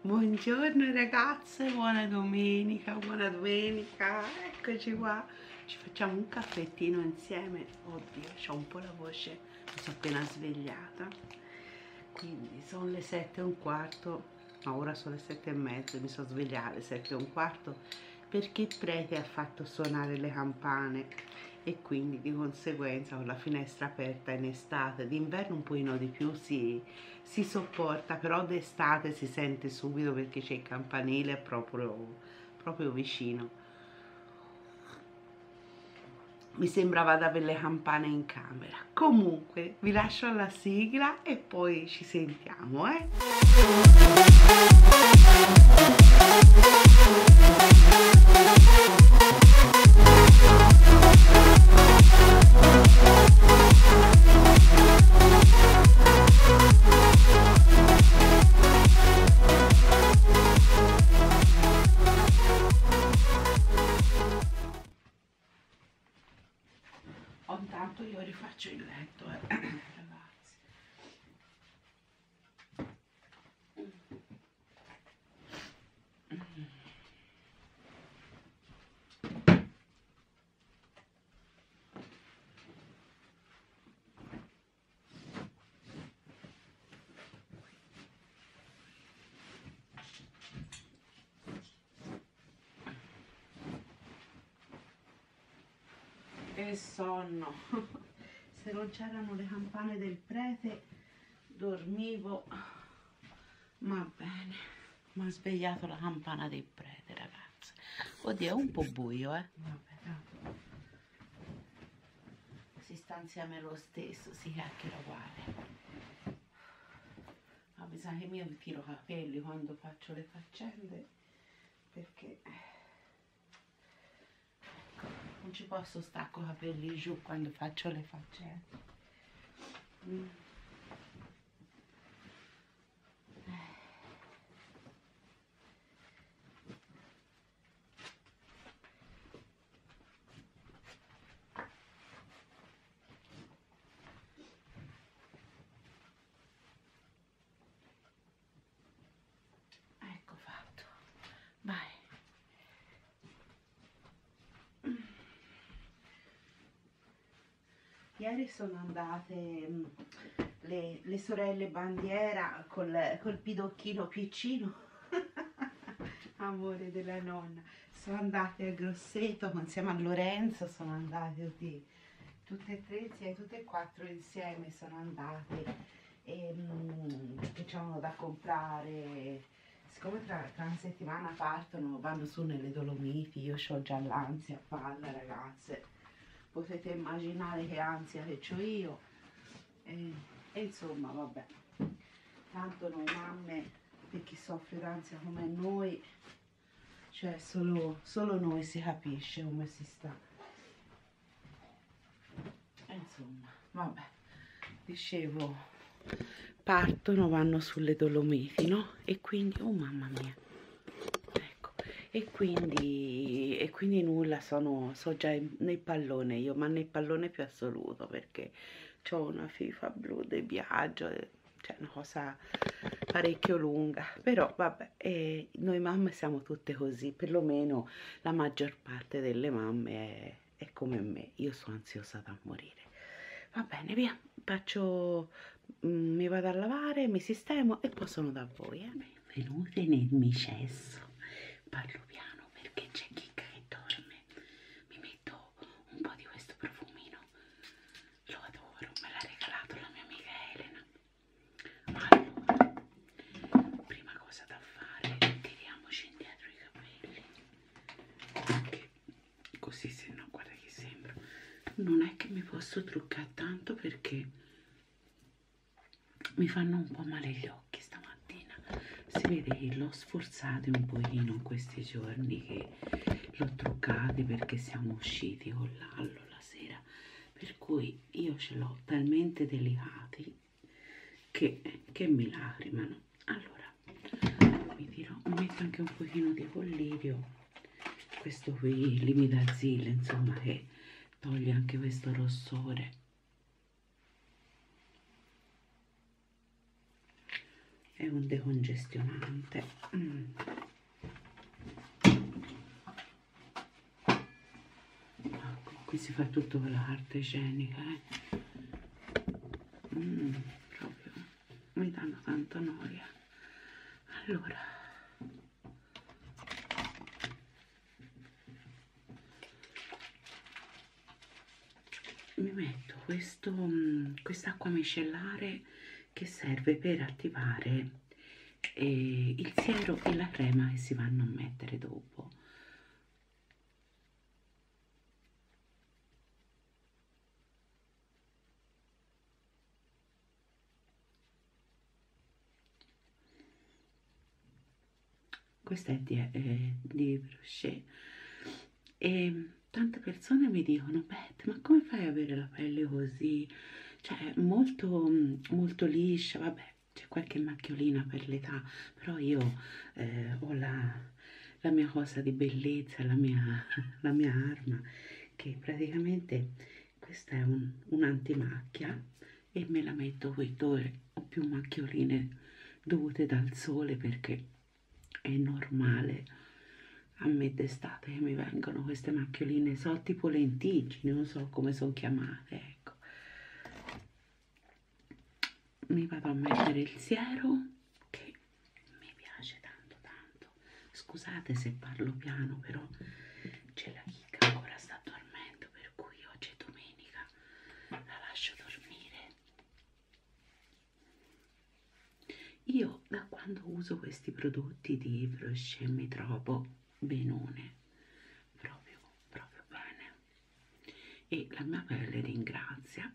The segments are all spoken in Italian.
Buongiorno ragazze, buona domenica, eccoci qua, ci facciamo un caffettino insieme. Oddio, c'ho un po' la voce, mi sono appena svegliata, quindi sono le 7:15, no, ora sono le 7:30, mi sono svegliata alle 7:15 perché il prete ha fatto suonare le campane e quindi di conseguenza con la finestra aperta in estate, d'inverno un pochino di più si sopporta, però d'estate si sente subito perché c'è il campanile proprio vicino. Mi sembrava di avere le campane in camera. Comunque vi lascio alla sigla e poi ci sentiamo, Intanto io rifaccio il letto, ragazzi. Che sonno. Se non c'erano le campane del prete dormivo, ma bene. Mi ha svegliato la campana del prete, ragazzi. Oddio, è un po' buio, vabbè, tanto si sta insieme lo stesso, si chiacchiera uguale. Ma bisogna che io mi tiro i capelli quando faccio le faccende, perché non ci posso stare con i capelli giù quando faccio le faccende. Ecco fatto. Vai. Ieri sono andate le sorelle Bandiera col pidocchino piccino, amore della nonna, sono andate a Grosseto insieme a Lorenzo, sono andate tutte e tre, sì, tutte e quattro insieme sono andate, perché c'erano da comprare, siccome tra una settimana partono, vanno su nelle Dolomiti, io ho già l'ansia a palla, ragazze. Potete immaginare che ansia che ho io, e insomma vabbè, tanto noi mamme, per chi soffre d'ansia come noi, cioè solo noi si capisce come si sta, e insomma vabbè, dicevo, partono, vanno sulle Dolomiti, no? E quindi, oh mamma mia, e quindi nulla, sono già nel pallone io, ma nel pallone più assoluto, perché ho una FIFA blu di viaggio, cioè una cosa parecchio lunga, però vabbè, noi mamme siamo tutte così, perlomeno la maggior parte delle mamme è come me, io sono ansiosa da morire. Va bene, via, mi vado a lavare, mi sistemo e poi sono da voi, Benvenute nel mio cesso. Parlo piano perché c'è Chicca che dorme. Mi metto un po' di questo profumino. Lo adoro, me l'ha regalato la mia amica Elena. Allora, prima cosa da fare, tiriamoci indietro i capelli. Perché così, se no, guarda che sembra. Non è che mi posso truccare tanto perché mi fanno un po' male gli occhi stamattina. Si vede che l'ho sforzato un pochino questi giorni, che l'ho truccati perché siamo usciti con Lallo la sera, per cui io ce l'ho talmente delicati che mi lacrimano. Allora mi metto anche un pochino di collirio, questo qui Limidazil, insomma, che toglie anche questo rossore. è un decongestionante. Ecco, qui si fa tutto con la carta igienica, proprio mi danno tanta noia. Allora, mi metto quest'acqua micellare che serve per attivare il siero e la crema che si vanno a mettere dopo. Questa è di Brochet e tante persone mi dicono: Beth, ma come fai ad avere la pelle così? Cioè, molto liscia, vabbè, c'è qualche macchiolina per l'età, però io ho la mia cosa di bellezza, la mia arma, che praticamente questa è un antimacchia e me la metto qui dove ho più macchioline dovute dal sole, perché è normale a me d'estate che mi vengono queste macchioline, so tipo lentiggini, non so come sono chiamate, ecco. Mi vado a mettere il siero che mi piace tanto tanto. Scusate se parlo piano, però c'è la chicca ancora sta dormendo, per cui oggi è domenica, la lascio dormire. Io da quando uso questi prodotti di Brochet mi trovo benone, proprio bene, e la mia pelle ringrazia.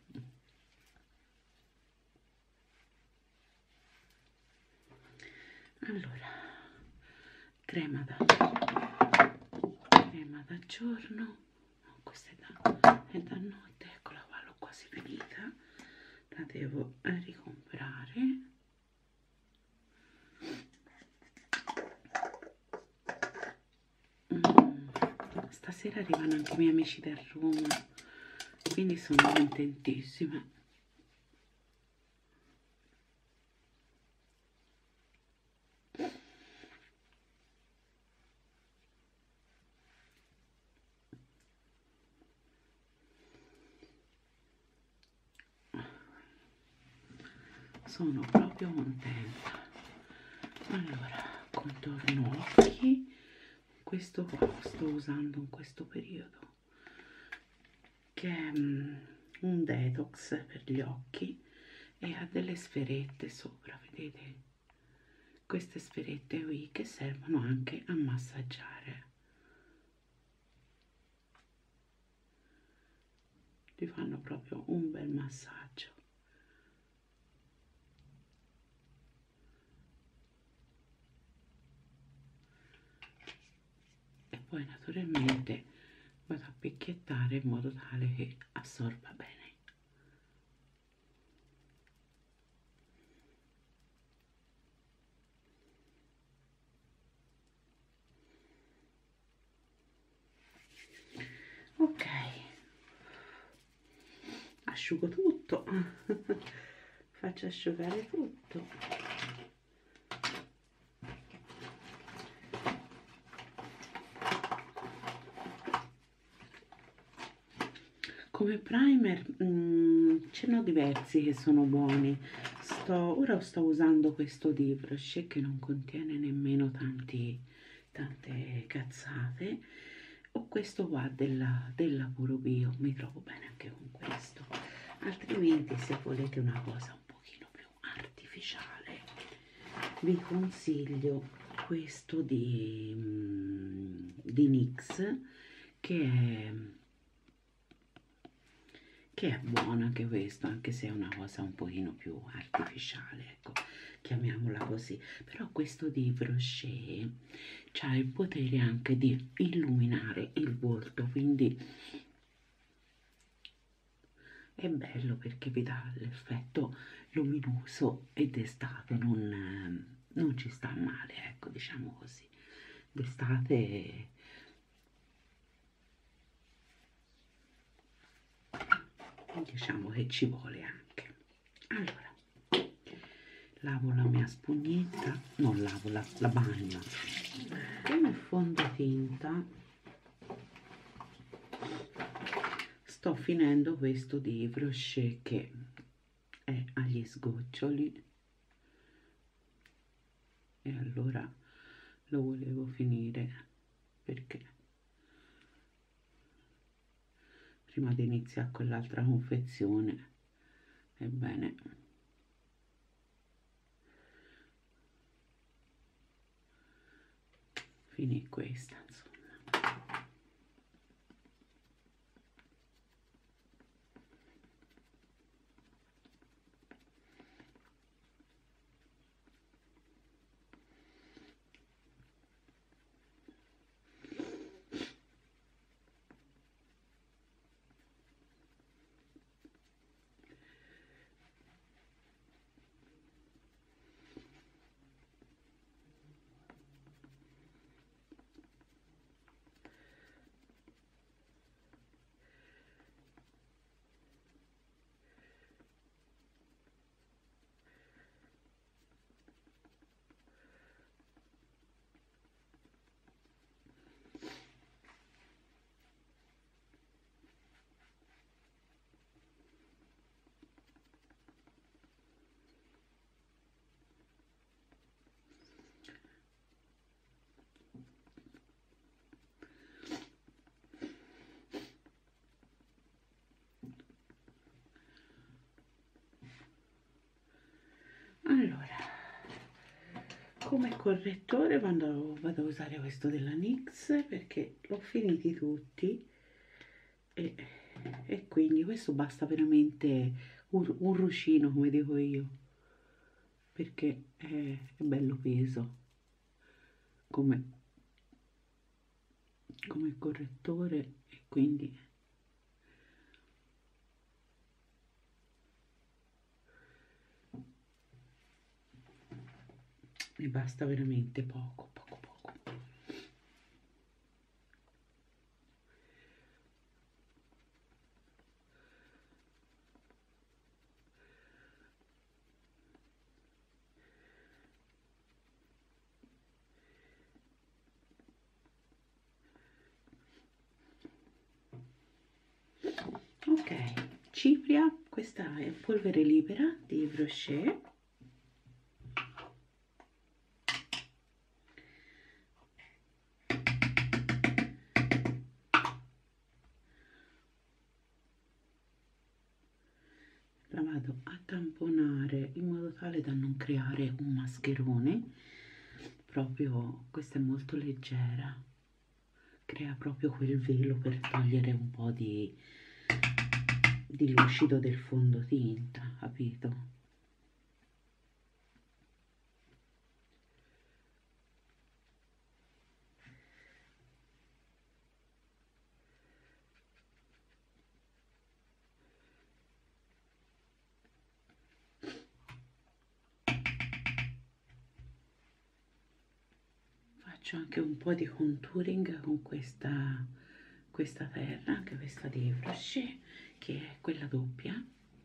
Allora, crema da giorno, no, questa è da notte, eccola qua, l'ho quasi finita, la devo ricomprare. Stasera arrivano anche i miei amici da Roma, quindi sono contentissima. Sono proprio contenta. Allora, contorno occhi, questo qua sto usando in questo periodo, che è un detox per gli occhi e ha delle sferette sopra, vedete? Queste sferette qui che servono anche a massaggiare. Ti fanno proprio un bel massaggio. E poi naturalmente vado a picchiettare in modo tale che assorba bene. Ok, asciugo tutto. Faccio asciugare tutto. Come primer ce n'ho diversi che sono buoni. Ora sto usando questo di Brochet che non contiene nemmeno tante cazzate. Ho questo qua della Puro Bio, mi trovo bene anche con questo. Altrimenti, se volete una cosa un pochino più artificiale, vi consiglio questo di NYX, che è buono anche questo, anche se è una cosa un pochino più artificiale, ecco, chiamiamola così. Però questo di Brochet ha il potere anche di illuminare il volto, quindi è bello perché vi dà l'effetto luminoso e d'estate non ci sta male, ecco, diciamo così. D'estate diciamo che ci vuole anche. Allora, lavo la mia spugnetta, non lavo, la bagno. Come fondotinta sto finendo questo di Brochet che è agli sgoccioli e allora lo volevo finire perché prima di iniziare con l'altra confezione è bene finire questa, insomma. Allora, come correttore vado a usare questo della NYX perché l'ho finiti tutti e quindi questo basta veramente un rucino, come dico io, perché è bello peso come correttore e quindi ne basta veramente poco. Ok, cipria, questa è polvere libera di Brochet. La vado a tamponare in modo tale da non creare un mascherone, proprio questa è molto leggera, crea proprio quel velo per togliere un po' di lucido del fondotinta, capito? Faccio anche un po' di contouring con questa terra, anche questa di Brochet, che è quella doppia.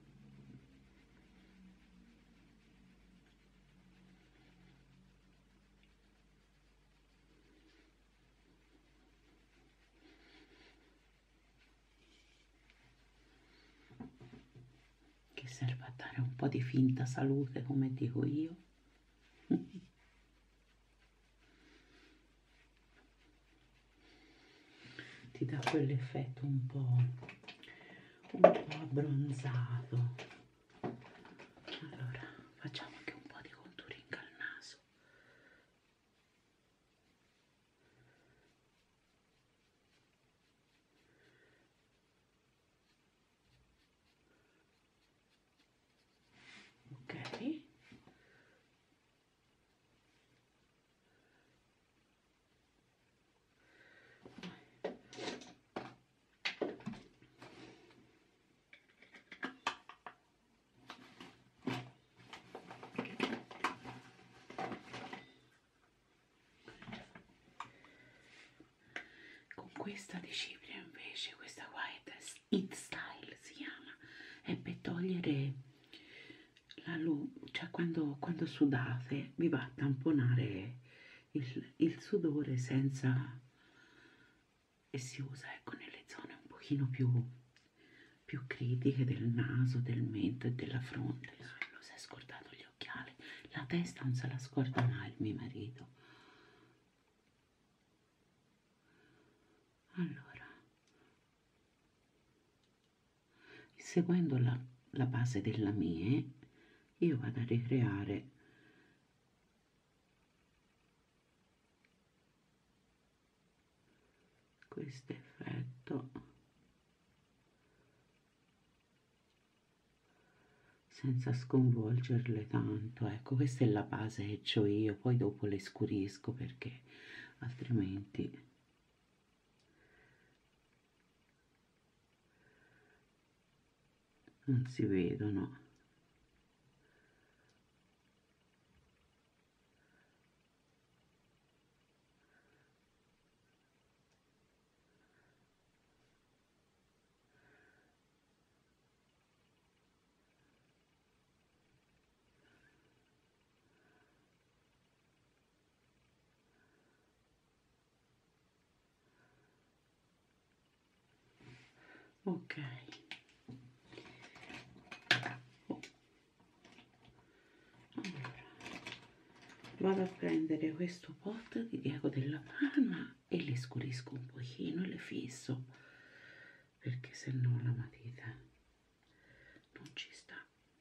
Che serve a dare un po' di finta salute, come dico io. Ti dà quell'effetto un po' abbronzato. Allora facciamo anche un po' di contouring al naso. Ok, con questa di cipria invece, questa qua è It Style si chiama, è per togliere la luce, cioè quando sudate vi va a tamponare il sudore senza, e si usa ecco nelle zone un pochino più critiche del naso, del mento e della fronte. Lo si è scordato gli occhiali, la testa non se la scorda mai mio marito. Allora, seguendo la base della mie, io vado a ricreare questo effetto senza sconvolgerle tanto. Ecco, questa è la base che c'ho io, poi dopo le scurisco perché altrimenti non si vedono. Ok, allora vado a prendere questo pot di Diego della Palma e le scurisco un pochino e le fisso perché se no la matita non ci sta.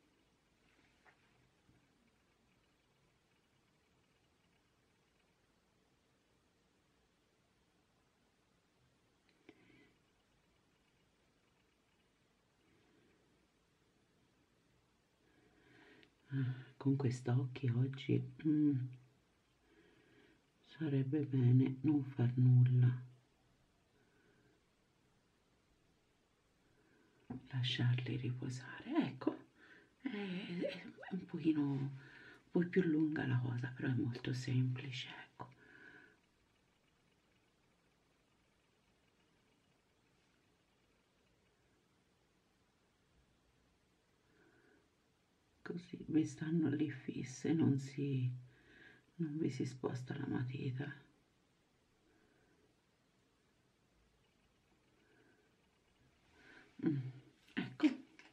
Con quest'occhi oggi sarebbe bene non far nulla, lasciarli riposare. Ecco, è un pochino poi più lunga la cosa, però è molto semplice, ecco. Così vi stanno lì fisse, non vi si sposta la matita. Ecco.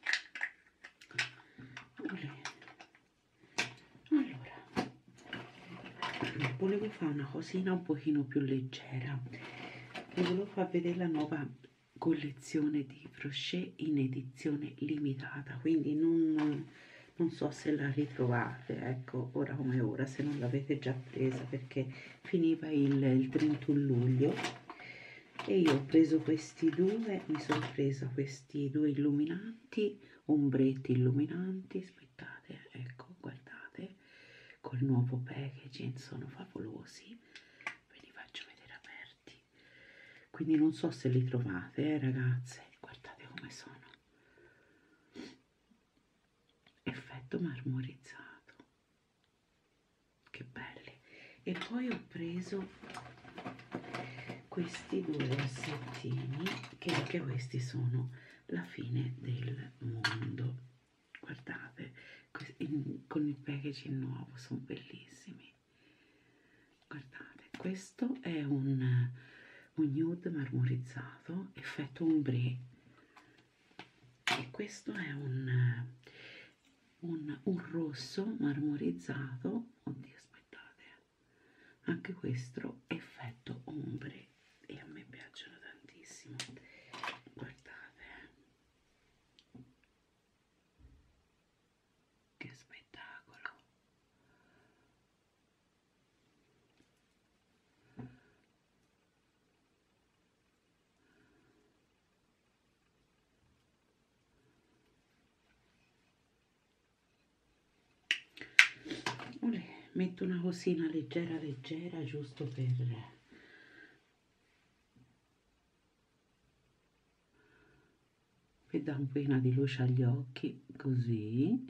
Allora, volevo fare una cosina un pochino più leggera. Vi volevo far vedere la nuova collezione di crochet in edizione limitata, quindi non so se la ritrovate, ecco, ora come ora, se non l'avete già presa, perché finiva il 31 luglio e io ho preso questi due, mi sono presa questi due illuminanti, ombretti illuminanti, aspettate, ecco, guardate, col nuovo packaging, sono favolosi, ve li faccio vedere aperti, quindi non so se li trovate, ragazze, guardate come sono. Effetto marmorizzato, che belli. E poi ho preso questi due rossettini che anche questi sono la fine del mondo, guardate, con il packaging nuovo, sono bellissimi, guardate, questo è un nude marmorizzato effetto ombre e questo è un rosso marmorizzato, oddio aspettate, anche questo effetto ombre e a me piacciono tantissimo, guardate che spettacolo. Metto una cosina leggera leggera giusto per dare un po' di luce agli occhi, così.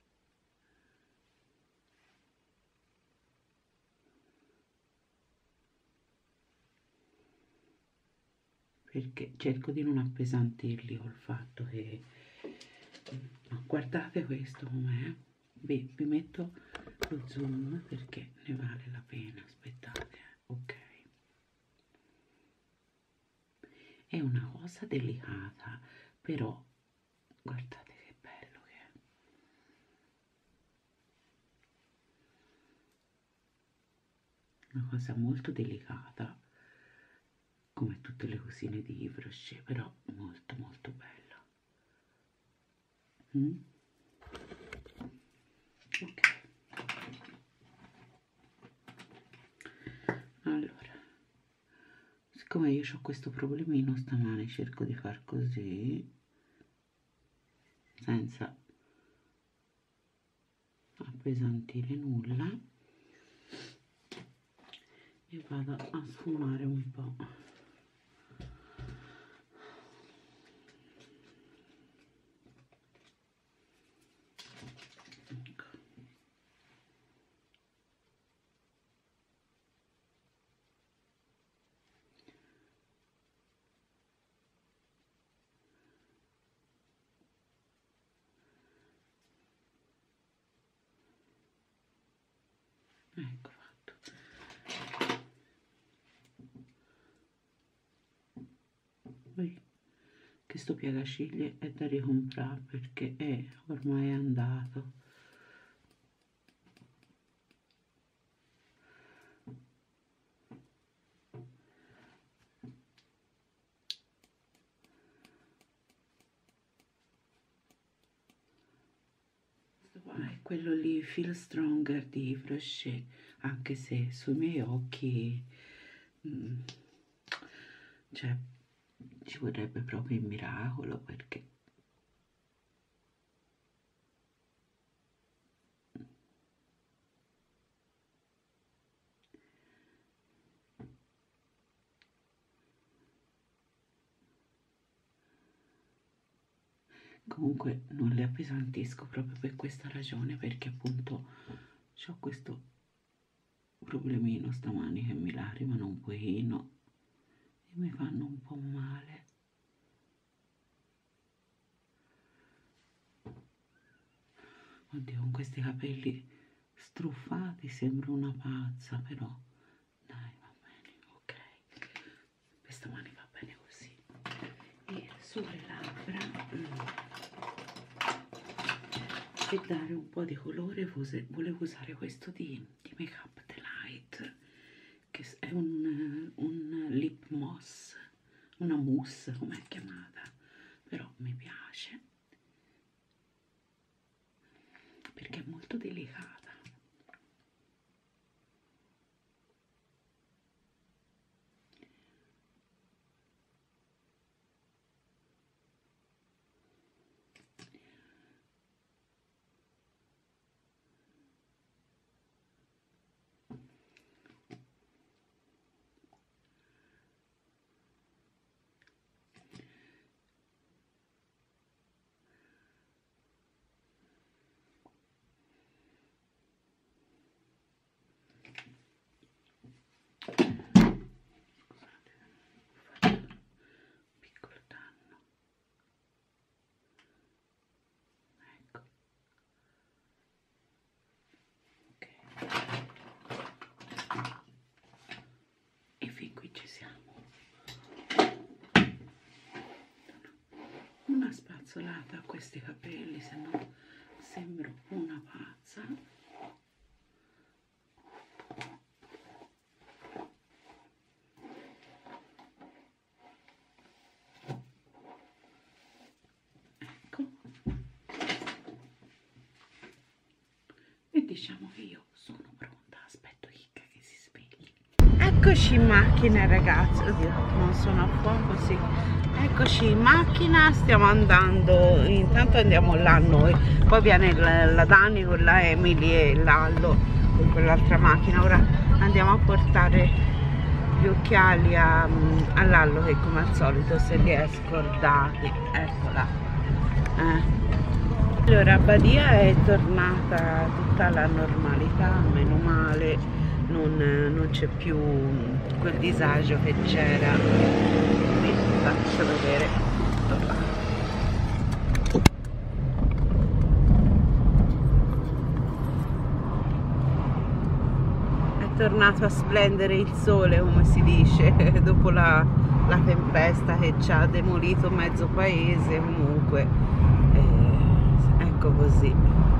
Perché cerco di non appesantirli col fatto che guardate questo com'è, vi metto lo zoom perché ne vale la pena. Aspettate, ok. È una cosa delicata, però guardate che bello che è. Una cosa molto delicata, come tutte le cosine di Yves Rocher, però molto molto bella. Ok, allora, siccome io ho questo problemino stamane, cerco di far così senza appesantire nulla e vado a sfumare un po'. Ecco fatto. Poi che sto piegaciglie è da ricomprare perché è ormai andato. Questo qua è quello lì, Feel Stronger di Yves Rocher, anche se sui miei occhi cioè ci vorrebbe proprio il miracolo, perché comunque non le appesantisco proprio per questa ragione, perché appunto ho questo problemino stamani che mi lacrimano un pochino e mi fanno un po' male. Oddio, con questi capelli struffati sembro una pazza, però dai, va bene, ok, questa mani va bene così. E sulle labbra, per dare un po' di colore volevo usare questo di Make Up Delight, che è un lip gloss, una mousse come è chiamata, però mi piace perché è molto delicata. Una spazzolata a questi capelli, se no sembro una pazza. Ecco, e diciamo che io sono pronta. Aspetto Chicca che si svegli. Eccoci in macchina ragazzi, oddio non sono a fuoco, sì. Eccoci in macchina, stiamo andando, intanto andiamo là noi, poi viene la Dani con la Emily e Lallo con quell'altra macchina. Ora andiamo a portare gli occhiali a Lallo che come al solito se li è scordati, eccola. Allora Badia è tornata tutta alla normalità, meno male, non c'è più quel disagio che c'era. Faccio vedere tutto là. tornato a splendere il sole, come si dice, dopo la tempesta che ci ha demolito mezzo paese. Comunque ecco così.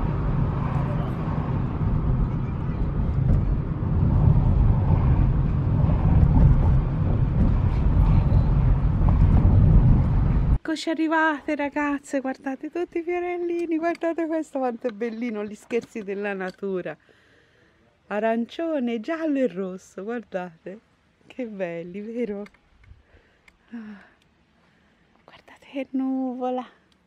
Eccoci arrivate ragazze, guardate tutti i fiorellini, guardate questo quanto è bellino, gli scherzi della natura. Arancione, giallo e rosso, guardate, che belli, vero? Ah, guardate che nuvola,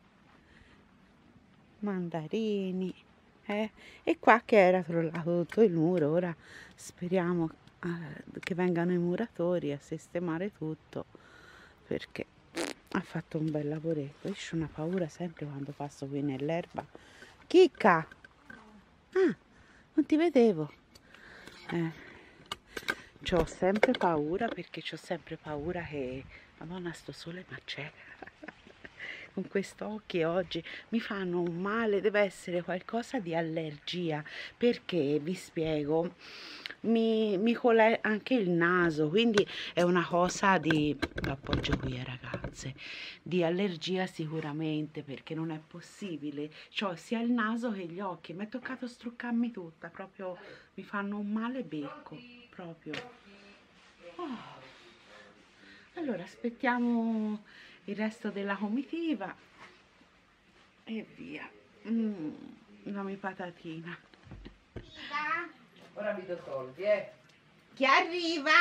mandarini, e qua che era crollato tutto il muro, ora speriamo che vengano i muratori a sistemare tutto, perché ha fatto un bel lavoretto. Io ho una paura sempre quando passo qui nell'erba. Chicca! Ah, non ti vedevo. C'ho sempre paura, perché c'ho sempre paura che... Madonna, sto sole ma c'è. Con questi occhi oggi mi fanno un male, deve essere qualcosa di allergia, perché vi spiego, mi cola anche il naso, quindi è una cosa di, lo appoggio qui ragazze, di allergia sicuramente, perché non è possibile, c'ho sia il naso che gli occhi, mi è toccato struccarmi tutta, proprio mi fanno un male becco, proprio. Oh. Allora aspettiamo il resto della comitiva e via. Dammi patatina. Ora vi do soldi, Chi arriva?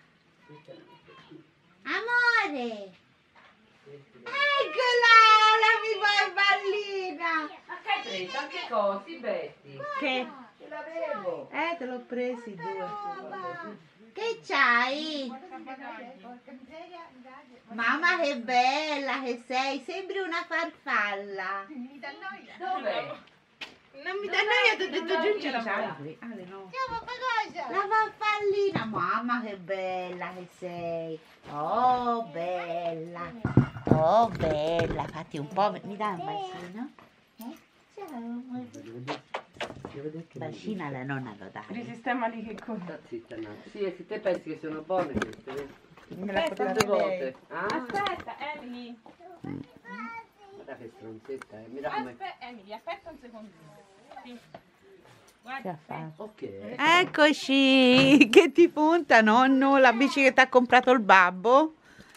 Amore! Eccola, la mia bambina! Ma che hai preso? Anche cose, Betty? Che? Ce l'avevo! Te l'ho presi due. Che c'hai? Mamma che bella che sei, sembri una farfalla. Dov'è? Non mi dà noia, ti ho detto giunge la La farfallina, mamma che bella che sei. Oh bella, oh bella, fatti un po', mi dai un bacino? Ciao. Bacina alla nonna lo dai. Risistema lì che cosa? Sta zitta, no. Sì, e se te pensi che sono buone queste, vedi? Me la Aspetta, Due volte. Ah? Aspetta, Emily. Guarda che stronzetta, mi dà come... Emily, aspetta un secondino. Sì. Che Guarda, ha fatto? Ok. Eccoci, che ti punta nonno, la bici che ti ha comprato il babbo?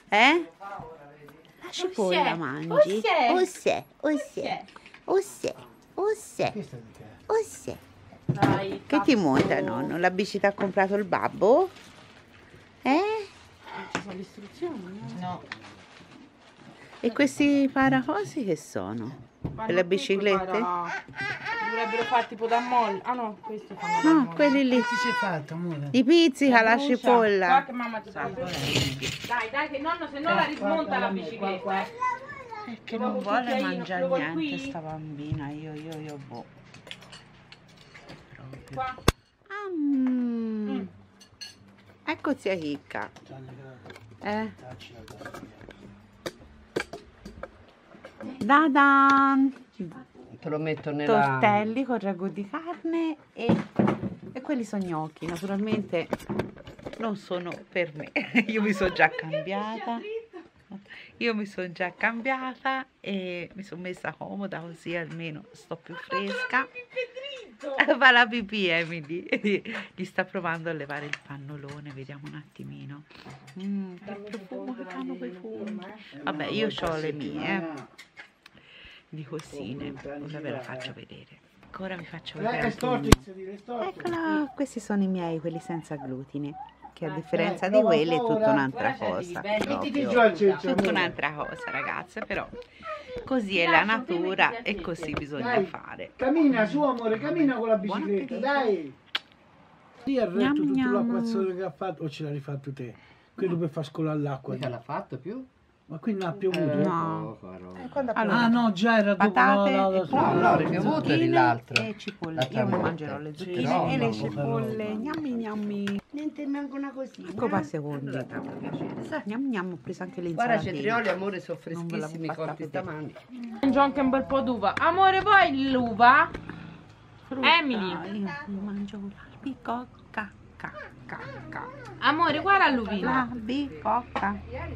La cipolla mangi? Ossè, ossè, ossè, ossè, ossè. dai. Che ti monta nonno? La bici ti ha comprato il babbo? Ci sono le istruzioni, no? No. E questi paracosi che sono? Per le biciclette? Dovrebbero fare tipo da molle. Ah no, questi fanno da No, molle. quelli lì. Che si è fatto, amore? Di pizzica la Brucia. cipolla. Guarda che mamma ti fa. Dai, dai, che nonno se no la rismonta la bicicletta. Che non vuole mangiare niente sta bambina, io boh. Qua. Ecco zia Chicca. Dadan! Te lo metto nella... Tortelli con ragù di carne e quelli sono gnocchi, naturalmente non sono per me. Io mi sono già cambiata. E mi sono messa comoda, così almeno sto più fresca. Fa la pipì Emily. Gli sta provando a levare il pannolone, vediamo un attimino. Che profumo che fanno quei fumi. Vabbè, io ho le mie di cosine, ora ve la faccio vedere. Ancora vi faccio vedere. Eccola, questi sono i miei, quelli senza glutine, che a differenza di quelli è tutta un'altra cosa. Tutta un'altra cosa, ragazze, però così è la natura e così bisogna fare. Cammina su amore, cammina con la Buon bicicletta, appetito. dai! Lì ha retto tutto Gnam. l'acquazzone che ha fatto o ce l'hai rifatto te? Quello per far scolare l'acqua. Mica l'ha fatto più? Ma qui non ha piovuto? No. Ah no, già era dopo Patate no, e no, pollo, no, è piovuto di zucchine l'altro. e cipolle. La Io mi tramonta. mangerò le zucchine no, e le no, cipolle. Gnammi gnammi. Niente, manco una cosina. Ecco qua secondi. Gnam gnam, ho preso anche Guarda, l'insalatina. cetrioli, amore, sono Non ve l'avevo freschissimi, fatta corti vedere. stamani. Mangio anche un bel po' d'uva. Amore, vuoi l'uva? Frutta, Emily. io mi mangio l'albicocca. Amore, guarda l'uvino. La bicocca.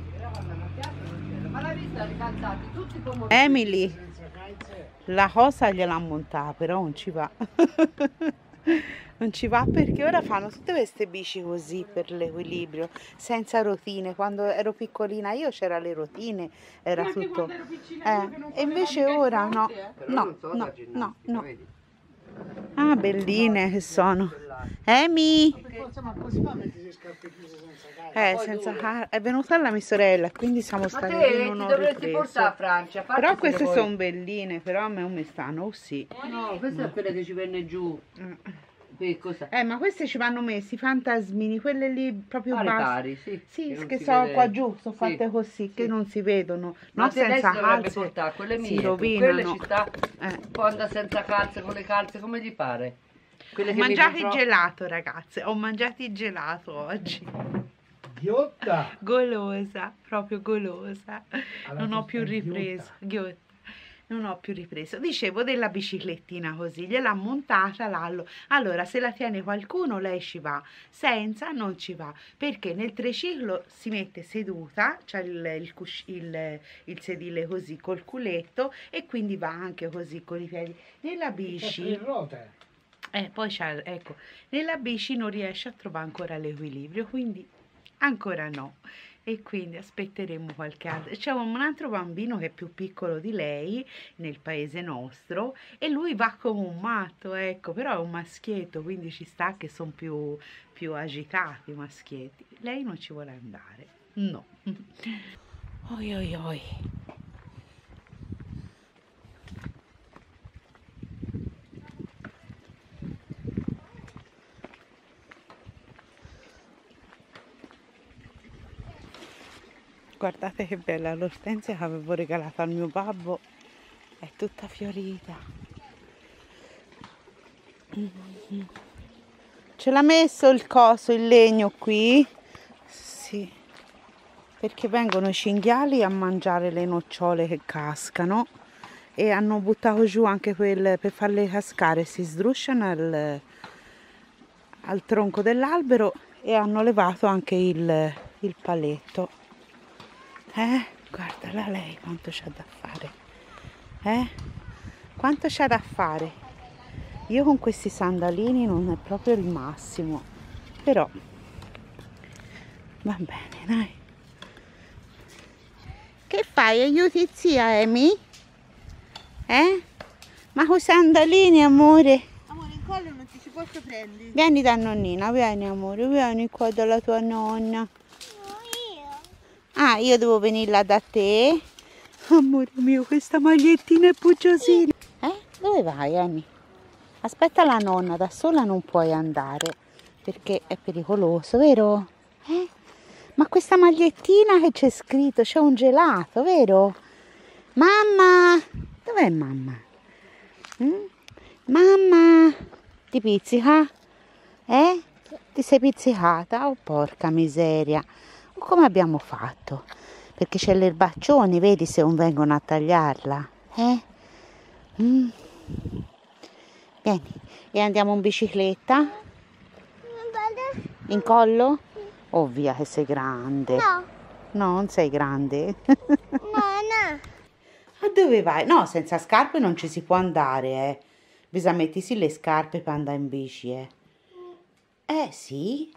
Emily, la cosa gliel'ha montata, però non ci va. Non ci va perché ora fanno tutte queste bici così per l'equilibrio, senza rotine. Quando ero piccolina io c'era le rotine, era tutto. E invece ora no, no. Ah, belline che sono. Emi! Senza è venuta la mia sorella, quindi siamo stati lì, non ho ripreso. A Francia. Però queste sono belline, però a me non mi stanno, sì. No, questa è quella che ci venne giù. Ma queste ci vanno messi, fantasmini, quelle lì proprio pari, basse. Sì, che sono qua giù, sono fatte così, che non si vedono. Non senza calze, quelle mie, si rovinano. quelle città, può andare senza calze, con le calze, come gli pare. Ho mangiato il gelato, ragazze, ho mangiato il gelato oggi. Ghiotta! Golosa, proprio golosa. Non ho più ripreso. Ghiotta. Non ho più ripreso. Dicevo della biciclettina così, gliel'ha montata Lallo. Allora, se la tiene qualcuno, lei ci va, senza non ci va, perché nel triciclo si mette seduta, c'è il sedile così col culetto e quindi va anche così con i piedi. Nella bici... poi c'è, ecco, nella bici non riesce a trovare ancora l'equilibrio, quindi ancora no. E quindi aspetteremo qualche altro. C'è un altro bambino che è più piccolo di lei nel paese nostro e lui va come un matto, ecco, però è un maschietto, quindi ci sta che sono più agitati i maschietti. Lei non ci vuole andare, no. Oi oi oi. Guardate che bella l'ortensia che avevo regalato al mio babbo, è tutta fiorita. Ce l'ha messo il coso, il legno qui? Sì, perché vengono i cinghiali a mangiare le nocciole che cascano e hanno buttato giù anche quelle per farle cascare, si sdrusciano al tronco dell'albero e hanno levato anche il paletto. Guardala lei quanto c'ha da fare. Quanto c'ha da fare. Io con questi sandalini non è proprio il massimo, però va bene, dai. Che fai? Aiuti zia Emi? Ma con i sandalini, amore? Amore, in collo non ti si posso prendere. Vieni da nonnina, vieni amore, vieni qua dalla tua nonna. Ah, io devo venire là da te? Amore mio, questa magliettina è puggiosina. Dove vai, Emi? Aspetta la nonna, da sola non puoi andare, perché è pericoloso, vero? Ma questa magliettina che c'è scritto, c'è un gelato, vero? Mamma! Dov'è mamma? Mamma! Ti pizzica? Ti sei pizzicata? Oh, porca miseria! Come abbiamo fatto? Perché c'è l'erbaccione, vedi se non vengono a tagliarla? Vieni, e andiamo in bicicletta? In collo? Oh via che sei grande. No. No, non sei grande. No. Ma dove vai? No, senza scarpe non ci si può andare, Bisogna mettersi le scarpe per andare in bici, sì?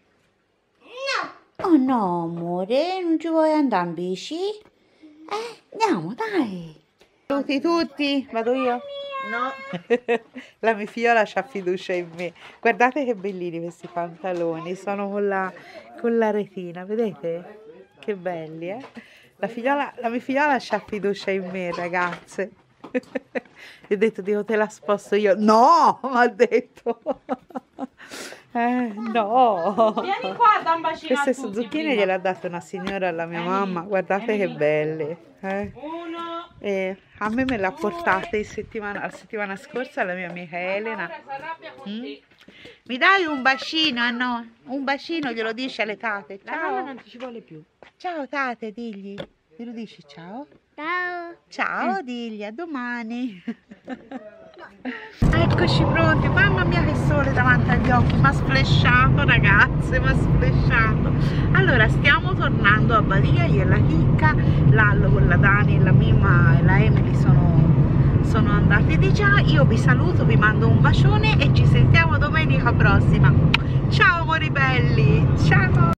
Oh no, amore, non ci vuoi andare in bici? Andiamo, dai. Saluti tutti, vado io? No. La mia figliola c'ha fiducia in me. Guardate che bellini questi pantaloni, sono con la retina, vedete? Che belli, La mia figliola c'ha fiducia in me, ragazze. Gli ho detto, Dio, te la sposto io. No, mi ha detto. No. Vieni qua, da un bacino a Queste tutti zucchine prima. gliel'ha data una signora alla mia mamma. Guardate che belle. Uno. A me l'ha portate la settimana scorsa la mia amica Elena. Ora si arrabbia con te. Mi dai un bacino? No, un bacino glielo dici alle tate. La nonna Ciao. non ti ci vuole più. Ciao tate, digli. Glielo dici ciao? Ciao. Ciao, digli, a domani. Eccoci pronti. Mamma mia che sole davanti agli occhi, mi ha sflesciato, ragazzi. ragazze, ma sflesciando. Allora stiamo tornando a Badia, io e la Chicca, Lallo con la Dani, la Mimma e la Emily sono andate di già. Io vi saluto, vi mando un bacione e ci sentiamo domenica prossima. Ciao amori belli, ciao.